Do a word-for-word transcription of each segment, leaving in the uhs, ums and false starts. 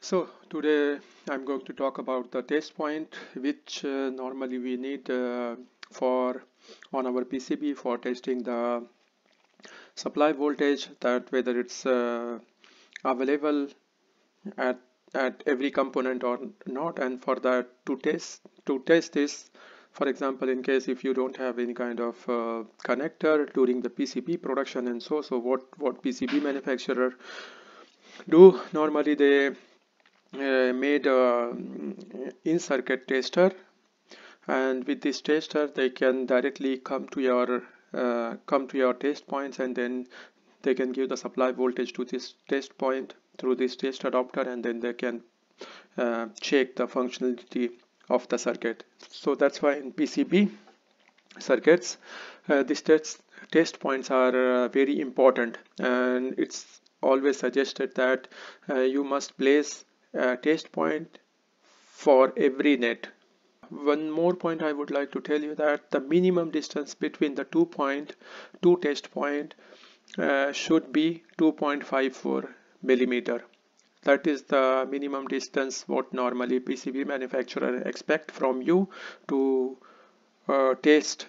So today I'm going to talk about the test point which uh, normally we need uh, for on our P C B for testing the supply voltage, that whether it's uh, available at at every component or not. And for that, to test to test this, for example, in case if you don't have any kind of uh, connector during the P C B production, and so so what what P C B manufacturer do normally, they uh, made a in circuit tester, and with this tester they can directly come to your uh, come to your test points, and then they can give the supply voltage to this test point through this test adapter, and then they can uh, check the functionality of the circuit. So that's why in P C B circuits uh, these test test points are uh, very important, and it's always suggested that uh, you must place a test point for every net. One more point I would like to tell you, that the minimum distance between the two point two test point uh, should be two point five four millimeter. That is the minimum distance what normally P C B manufacturer expect from you to uh, test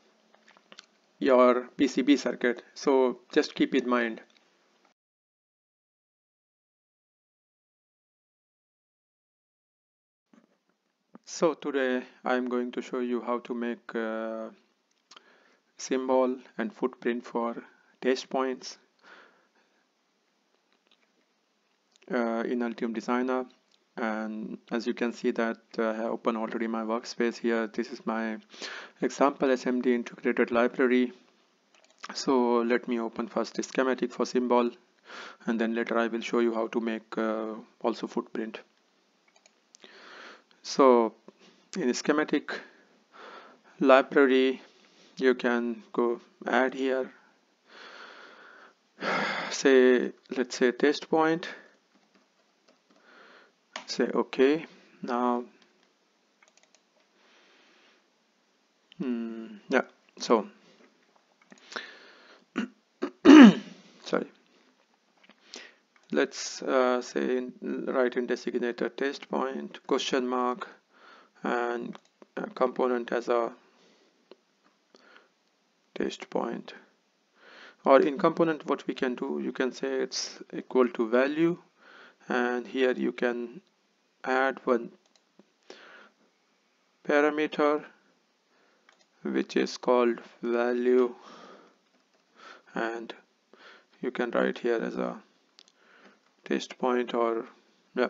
your P C B circuit. So just keep in mind. So today I am going to show you how to make uh, symbol and footprint for test points uh, in Altium Designer. And as you can see that uh, I have opened already my workspace here. This is my example S M D integrated library. So let me open first the schematic for symbol, and then later I will show you how to make uh, also footprint. So in the schematic library, you can go add here, say let's say test point, say okay. Now hmm, yeah, so sorry, let's uh, say in, write in designator test point question mark and a component as a test point. Or in component, what we can do, you can say it's equal to value, and here you can add one parameter which is called value, and you can write here as a test point, or yeah,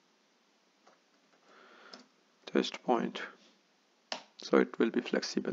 test point, so it will be flexible.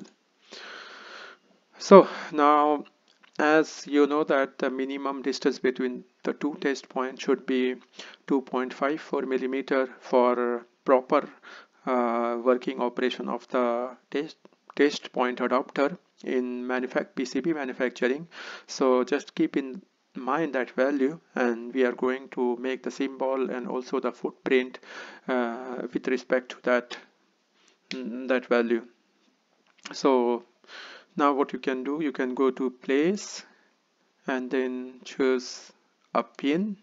So now, as you know that the minimum distance between the two test points should be two point five four millimeter for proper uh, working operation of the test test point adapter in manufact P C B manufacturing. So just keep in mind that value, and we are going to make the symbol and also the footprint uh, with respect to that that value. So now what you can do, you can go to place and then choose a pin.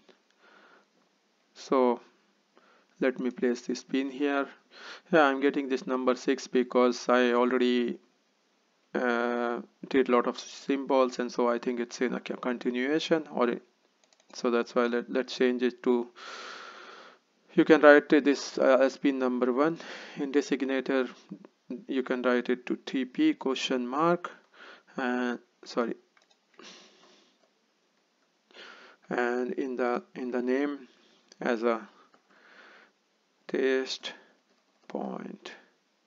So let me place this pin here. Yeah, I'm getting this number six because I already uh, did a lot of symbols, and so I think it's in a continuation, or it, so that's why let, let's change it to, you can write this uh, as pin number one. In designator you can write it to T P question mark and sorry and in the in the name as a test point,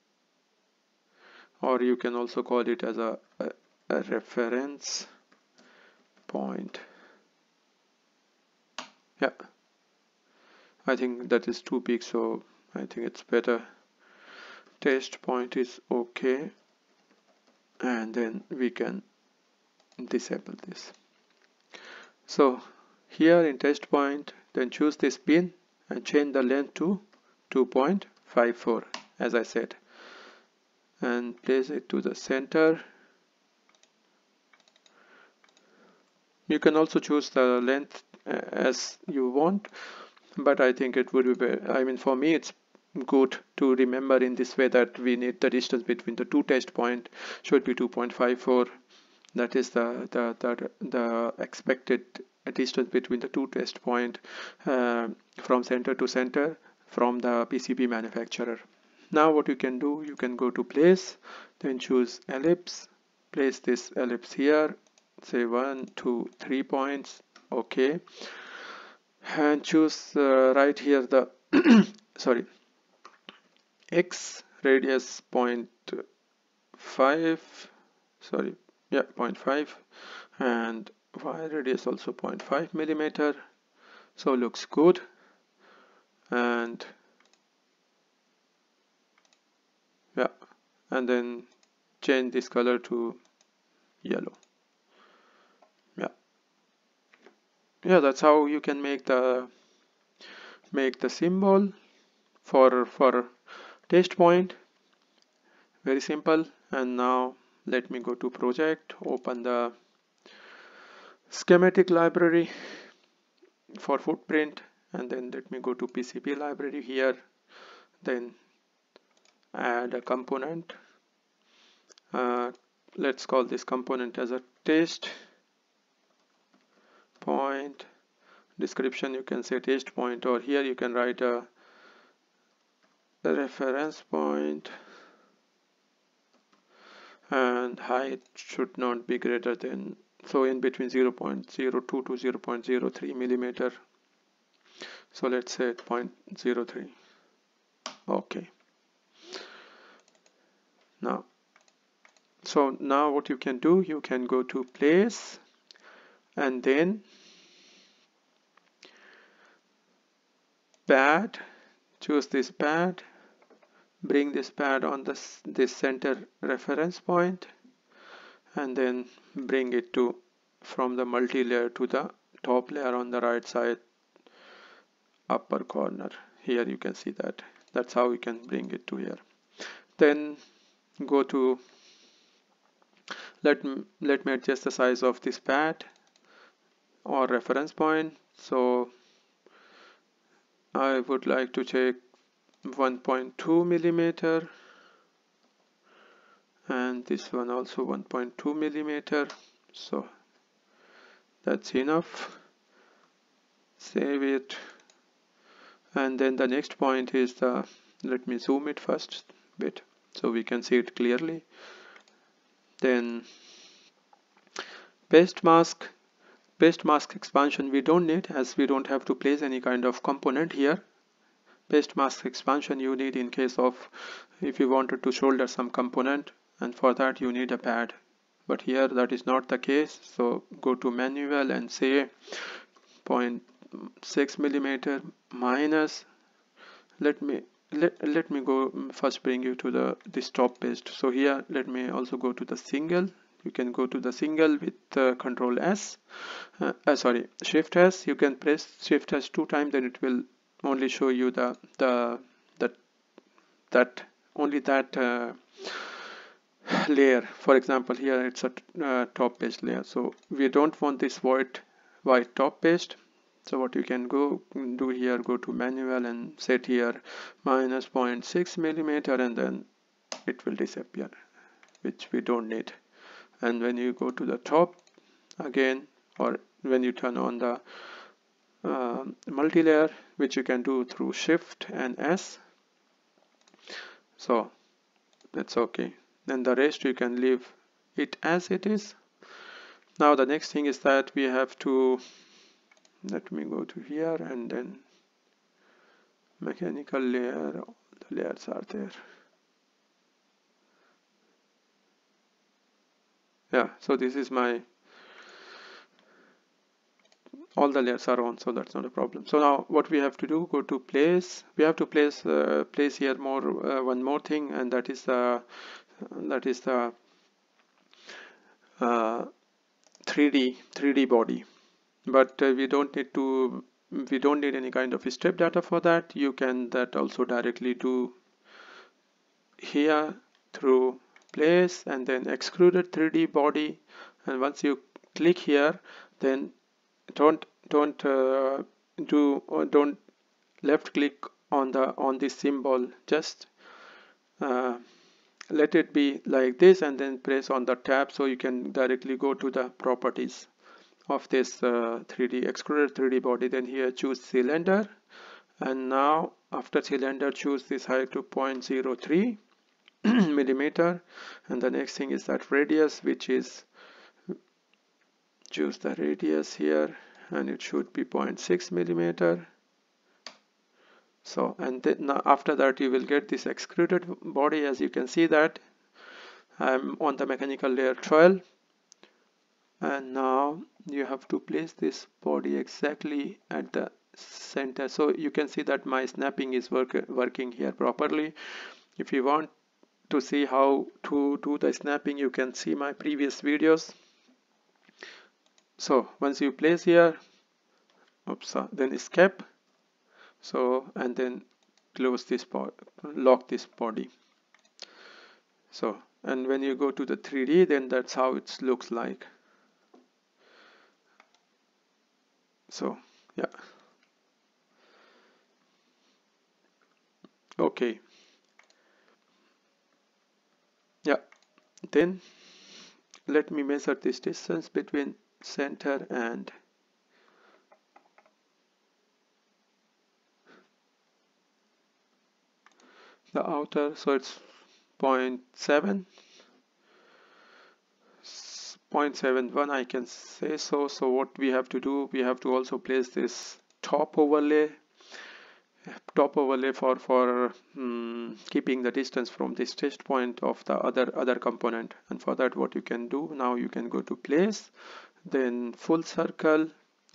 or you can also call it as a, a, a reference point. Yeah, I think that is too big, so I think it's better test point is okay, and then we can disable this. So here in test point, then choose this pin and change the length to two point five four as I said, and place it to the center. You can also choose the length uh, as you want. but I think it would be better. I mean, for me it's good to remember in this way that we need the distance between the two test point should be two point five four. That is the the the, the expected distance between the two test point uh, from center to center from the P C B manufacturer. Now what you can do, you can go to place, then choose ellipse, place this ellipse here, say one two three points, okay, and choose uh, right here the sorry x radius point five, sorry, yeah, zero point five, and y radius also zero point five millimeter, so looks good. And yeah, and then change this color to yellow. Yeah, yeah, that's how you can make the make the symbol for for test point. Very simple. And now let me go to project, open the schematic library for footprint, and then let me go to P C B library here, then add a component. Uh, let's call this component as a test point. Description, you can say test point, or here you can write a, a reference point, and height should not be greater than, so in between zero point zero two to zero point zero three millimeter, so let's say zero point zero three. Okay, now so now what you can do, you can go to place and then pad, choose this pad, bring this pad on this this center reference point, and then bring it to from the multi-layer to the top layer on the right side upper corner. Here you can see that. That's how you can bring it to here. Then go to, let me, let me adjust the size of this pad or reference point. So I would like to check one point two millimeter, and this one also one point two millimeter, so that's enough. Save it. And then the next point is the, let me zoom it first bit so we can see it clearly. Then paste mask, paste mask expansion we don't need, as we don't have to place any kind of component here. Paste mask expansion you need in case of if you wanted to solder some component, and for that you need a pad, but here that is not the case. So go to manual and say zero point six millimeter minus, let me let, let me go first bring you to the this top paste. So here let me also go to the single. You can go to the single with uh, control S, uh, uh, sorry shift S. You can press shift S two times, then it will only show you the the that that only that uh, layer. For example, here it's a uh, top paste layer, so we don't want this white white top paste. So what you can go do here, go to manual and set here minus zero point six millimeter, and then it will disappear, which we don't need. And when you go to the top again, or when you turn on the uh, multi-layer, which you can do through shift and S, so that's okay. Then the rest you can leave it as it is. Now the next thing is that we have to, let me go to here, and then mechanical layer, all the layers are there. Yeah, so this is my, all the layers are on, so that's not a problem. So now what we have to do, go to place, we have to place uh, place here more uh, one more thing, and that is the that is the uh, three D body. But uh, we don't need to we don't need any kind of step data for that. You can that also directly do here through place and then extruded three D body, and once you click here, then don't don't uh, do or don't left click on the on this symbol, just uh, let it be like this, and then press on the tab so you can directly go to the properties of this uh, three D extruded three D body. Then here choose cylinder, and now after cylinder choose this height to zero point zero three millimeter, and the next thing is that radius, which is, choose the radius here, and it should be zero point six millimeter. So, and then now after that you will get this extruded body. As you can see that I'm on the mechanical layer twelve, and now you have to place this body exactly at the center. So you can see that my snapping is work, working here properly. If you want to see how to do the snapping, you can see my previous videos. So once you place here, oops, uh, then escape, so, and then close this part, lock this body. So, and when you go to the three D, then that's how it looks like. So yeah, okay, yeah, then let me measure this distance between center and the outer. So it's zero point seven, zero point seven one, I can say so. So what we have to do, we have to also place this top overlay top overlay for for um, keeping the distance from this test point of the other other component. And for that, what you can do now, you can go to place, then full circle,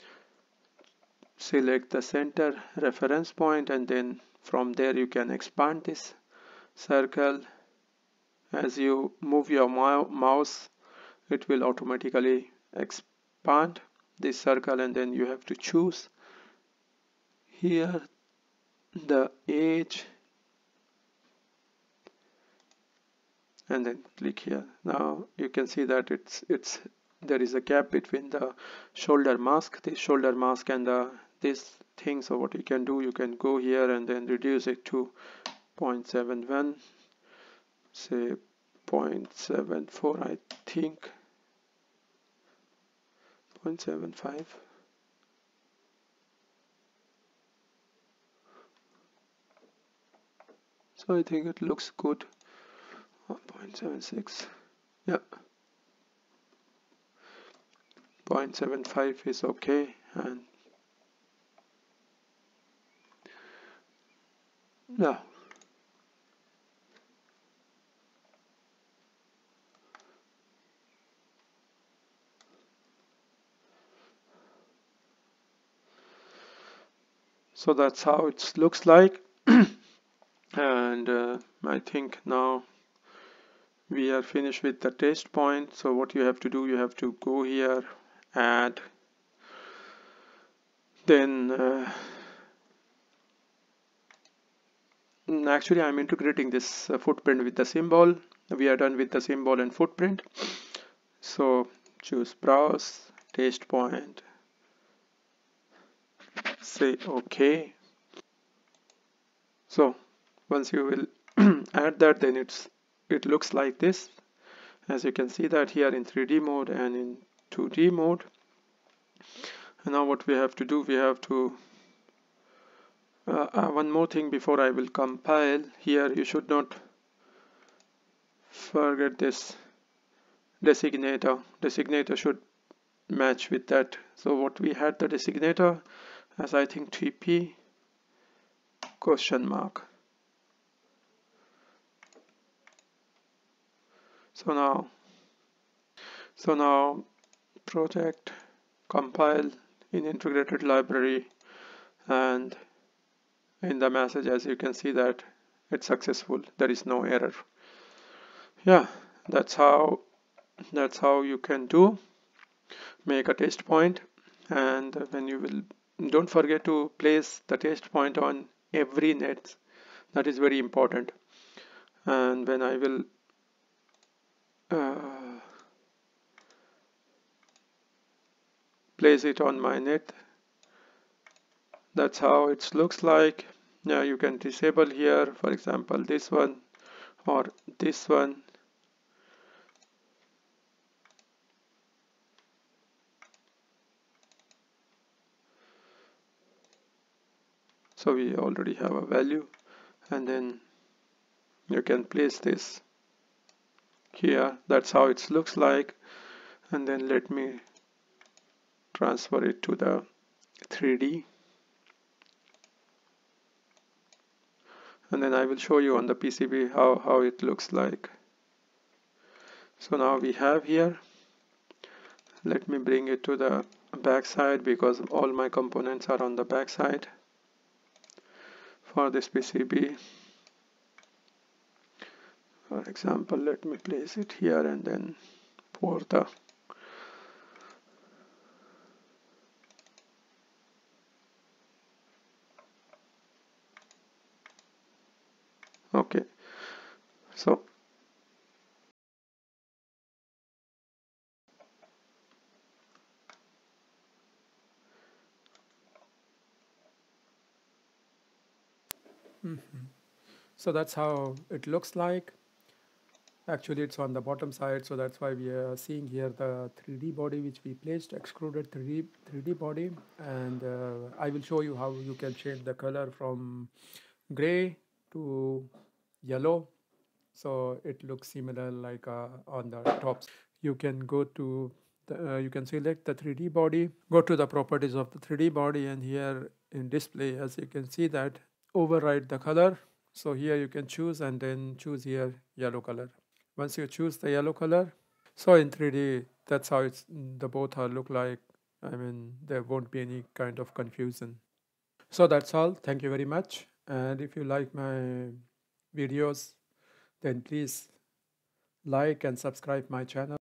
select the center reference point, and then from there you can expand this circle. As you move your mouse, it will automatically expand this circle, and then you have to choose here the edge, and then click here. Now you can see that it's it's there is a gap between the shoulder mask, this shoulder mask, and the this thing. So what you can do, you can go here and then reduce it to zero point seven one, say zero point seven four, I think zero point seven five. So I think it looks good. one point seven six, yeah, zero point seven five is okay. And yeah, so that's how it looks like. And uh, I think now we are finished with the test point. So what you have to do, you have to go here, add, then uh, actually I'm integrating this uh, footprint with the symbol. We are done with the symbol and footprint. So choose browse, test point, say OK. So once you will add that, then it's it looks like this. As you can see that here in three D mode and in two D mode. And now what we have to do, we have to uh, uh, one more thing before I will compile. Here you should not forget this designator. Designator should match with that. So what we had the designator as, I think, T P question mark. So now so now project, compile in integrated library, and in the message, as you can see that it's successful, there is no error. Yeah, that's how that's how you can do make a test point. And when you will, don't forget to place the test point on every net. That is very important. And when I will uh, place it on my net, That's how it looks like. Now you can disable here, for example, this one or this one. So we already have a value, and then you can place this here. That's how it looks like. And then let me transfer it to the three D, and then I will show you on the P C B how, how it looks like. So now we have here, let me bring it to the back side because all my components are on the back side for this P C B. For example, let me place it here and then pour the okay. So Mhm. So that's how it looks like. Actually, it's on the bottom side, so that's why we are seeing here the three D body which we placed, extruded three D, three D body. And uh, I will show you how you can change the color from gray to yellow. So it looks similar like uh, on the top. You can go to the, uh, you can select the three D body, go to the properties of the three D body, and here in display, as you can see that override the color. So here you can choose and then choose here yellow color. Once you choose the yellow color, so in three D, that's how it's the both are look like. I mean, there won't be any kind of confusion. So that's all. Thank you very much. And if you like my videos, then please like and subscribe my channel.